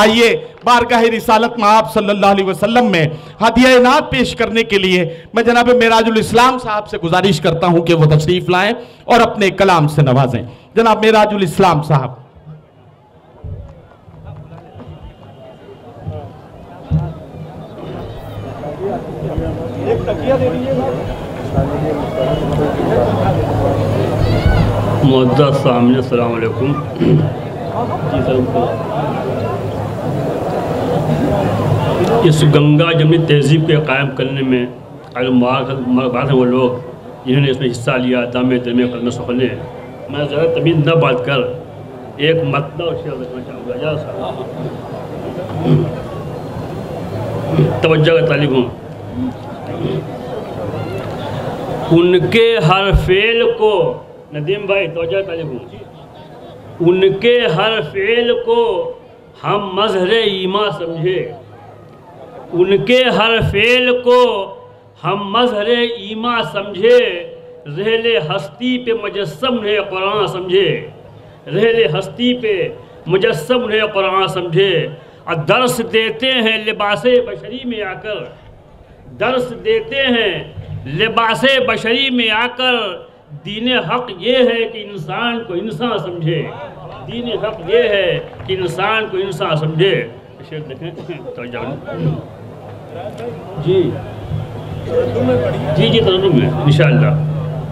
आइए बारगाह रिसालत में आप सल्लल्लाहु अलैहि वसल्लम में हदिया नात पेश करने के लिए मैं जनाब मेराजुल इस्लाम साहब से गुजारिश करता हूं कि वो तशरीफ लाएं और अपने कलाम से नवाजें। जनाब मेराजुल इस्लाम साहब। मुअज़्ज़ज़ सामने अस्सलाम वालेकुम। इस गंगा जमनी तहजीब के कायम करने में बात है वो लोग जिन्होंने इसमें हिस्सा लिया, दामे दरमे कलमे सुखने। मैं ज़रा तमीज़ न बात कर एक मतलब और शेयर रखना चाहूँगा। तवज्जो का तालिब हूँ। उनके हर फेल को, नदीम भाई तवज्जो का तालिब हूँ, उनके हर फेल को हम मज़हर ईमान समझे। उनके हर फेल को हम मज़हर ईमान समझे। रहले हस्ती पे मुजस्सम है कुरान समझे। रहले हस्ती पे मुजस्सम है कुरान समझे। और दर्स देते हैं लिबासे बशरी में आकर। दर्स देते हैं लिबासे बशरी में आकर। दीन हक़ ये है कि इंसान को इंसान समझे। दीन हक़ ये है कि इंसान को इंसान समझे। शेर देखें तो जी जी जी तर्जुमे में इंशाअल्लाह।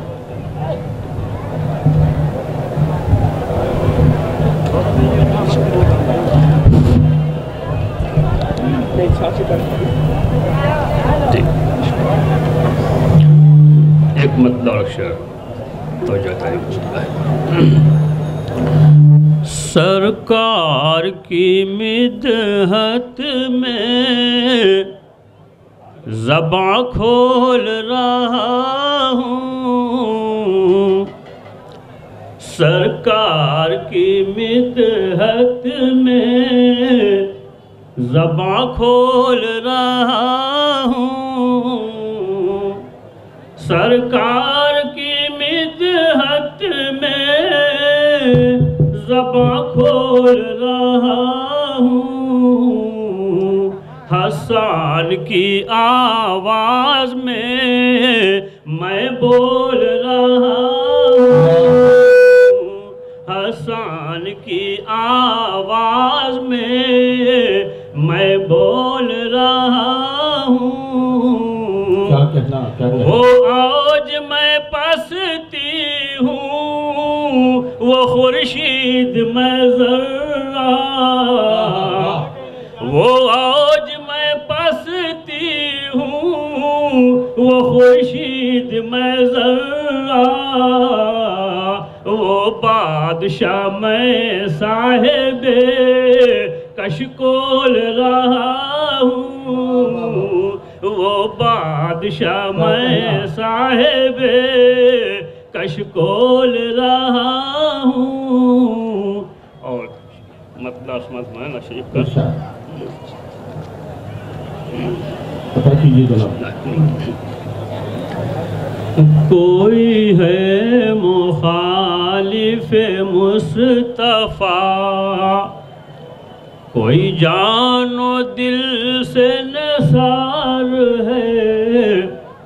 एक मतलब अक्षर तो जाता है। सरकार की मिदहत में ज़बां खोल रहा हूँ। सरकार की मिदहत में ज़बां खोल रहा हूँ। सरकार की मिदहत में ज़बां खोल रहा हूँ। हसन की आवाज़ में मैं बोल रहा हूँ। हसन की आवाज़ में मैं बोल रहा हूँ। वो आज मैं पसती हूँ, वो खुर्शीद मैं ज़र्रा। वो आज मैं पसती हूँ, वो खुर्शीद मैं ज़र्रा। वो बादशाह मैं साहिबे कशकोल रहा हूँ। वो बादशाह मैं साहिबे कशकोल रहा हूँ। और मतलब समझ शरीफ का कोई है मुखालिफ मुस्तफ़ा, कोई जानो दिल से नसार है।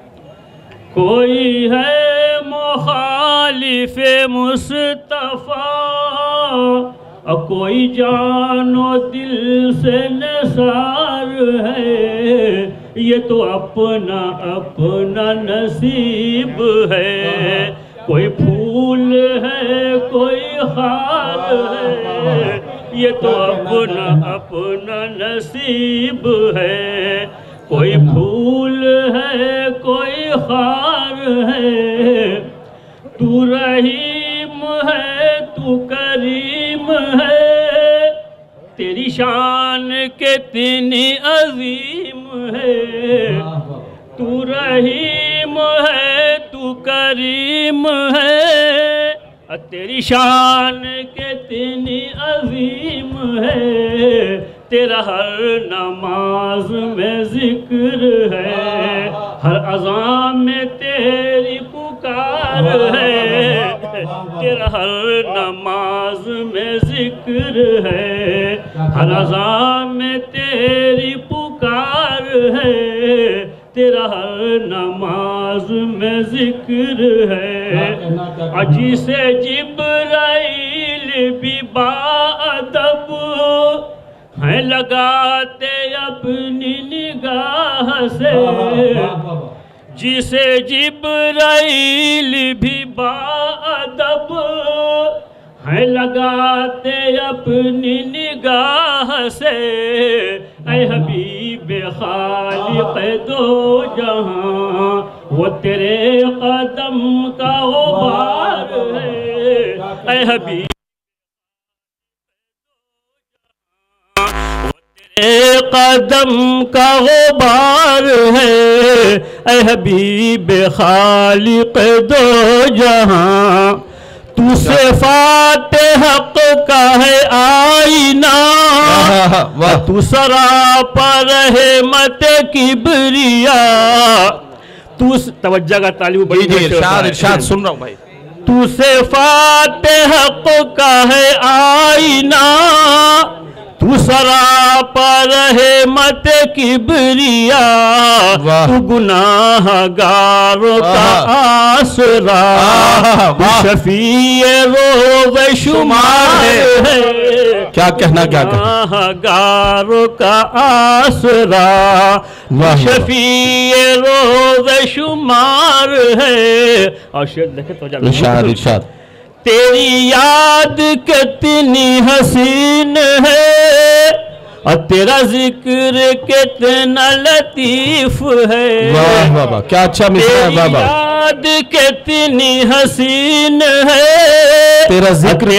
कोई है मुखालिफ मुस्तफ़ा, और कोई जानो दिल से नसार है। ये तो अपना अपना नसीब है। कोई फूल है कोई हार है। ये तो अपना अपना नसीब है। कोई फूल है कोई हार है। तू रहीम है तू करीम है। तेरी शान कितनी अजीम है। तू रहीम है तू करीम है। तेरी शान कितनी अजीम है। तेरा हर नमाज में जिक्र है। हर अज़ान में तेरी पुकार है। तेरा हर नमाज में जिक्र है, हर अज़ान में तेरी पुकार है, तेरा हर नमाज में जिक्र है। जिसे जिब्राइल भी बाअदब है लगाते अपनी निगाह से, जिसे जिब्राइल भी बाअदब है लगाते अपनी निगाह से। ऐ हबीब खालिक़ दो जहां, वो तेरे कदम का गुबार है। ऐ हबीब कदम का गुबार है, ऐ हबीब खालिक़ दो जहां। तू सिफ़ात हक़ का है आईना, तू सरापर रहमत किबरिया। तू तवज्जो का तालिब बड़ी इरशाद सुन रहा हूँ भाई। तू सिफ़ात हक़ का है आईना, तू सरापर रहमत किबरिया। तू गुनाहगारों का आसरा, शफीए रोज़ शुमार है। क्या कहना, क्या गुनाहगारों का आसरा, शफीए रोज़ शुमार है। और शेर देखे तो इरशाद। तेरी याद कितनी हसीन है, और तेरा जिक्र कितना लतीफ है। वाह वाह वाह, क्या अच्छा मिसरा है बाबा। याद कितनी हसीन है, तेरा जिक्र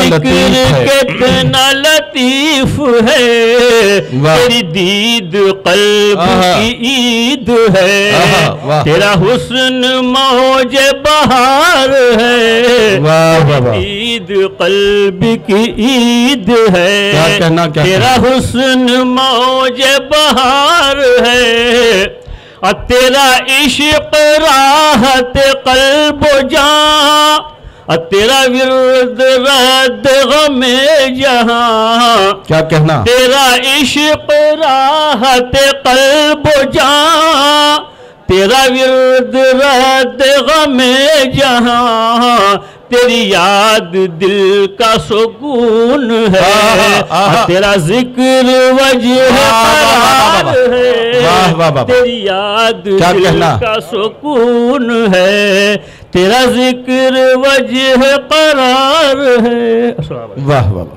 कितना लतीफ है। तेरी दीद कल्ब की ईद है, तेरा हुस्न मौजे बहार है। ईद कल्ब की ईद है, तेरा हुस्न मौजे बहार है। और तेरा इश्क राहत कल्ब जां, और तेरा विरद रद गमे जहां। क्या कहना। तेरा इश्क राहत कल्ब जां, तेरा विरद रद गमे जहां। तेरी याद दिल का सुकून है, तेरा जिक्र वजह करार है। तेरी याद दिल का सुकून है, तेरा जिक्र वजह करार है। वाह वाह।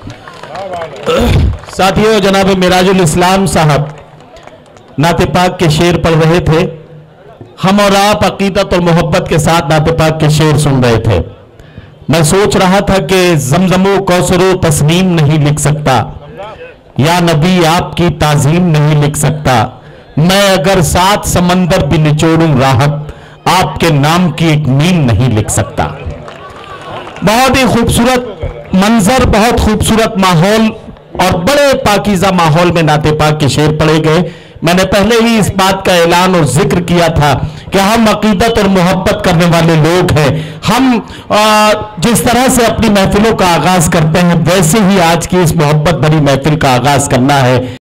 साथियों, जनाब मिराजुल इस्लाम साहब नाते पाक के शेर पढ़ रहे थे। हम और आप अकीदत और मोहब्बत के साथ नाते पाक के शेर सुन रहे थे। मैं सोच रहा था कि जमजमो कौसरो तस्नीम नहीं लिख सकता, या नबी आपकी ताजीम नहीं लिख सकता। मैं अगर 7 समंदर भी निचोड़ूं राहत, आपके नाम की एक मीम नहीं लिख सकता। बहुत ही खूबसूरत मंजर, बहुत खूबसूरत माहौल और बड़े पाकीज़ा माहौल में नाते पाक के शेर पढ़े गए। मैंने पहले ही इस बात का ऐलान और जिक्र किया था कि हम अकीदत और मोहब्बत करने वाले लोग हैं। हम जिस तरह से अपनी महफिलों का आगाज करते हैं, वैसे ही आज की इस मोहब्बत भरी महफिल का आगाज करना है।